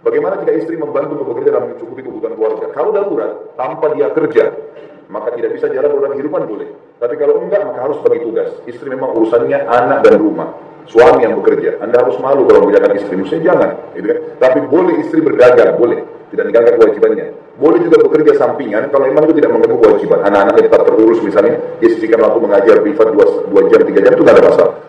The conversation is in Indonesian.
Bagaimana jika istri membantu bekerja dalam mencukupi kebutuhan keluarga? Kalau darurat, tanpa dia kerja, maka tidak bisa jalan dalam kehidupan boleh. Tapi kalau enggak, maka harus bagi tugas. Istri memang urusannya anak dan rumah. Suami yang bekerja. Anda harus malu kalau menjaga istri. Maksudnya jangan, gitu kan? Tapi boleh istri berdagang, boleh. Tidak meninggalkan kewajibannya. Boleh juga bekerja sampingan kalau memang itu tidak mengganggu kewajiban. Anak-anaknya tetap terurus misalnya, dia sisihkan waktu mengajar privat 2 jam, 3 jam, itu tidak ada masalah.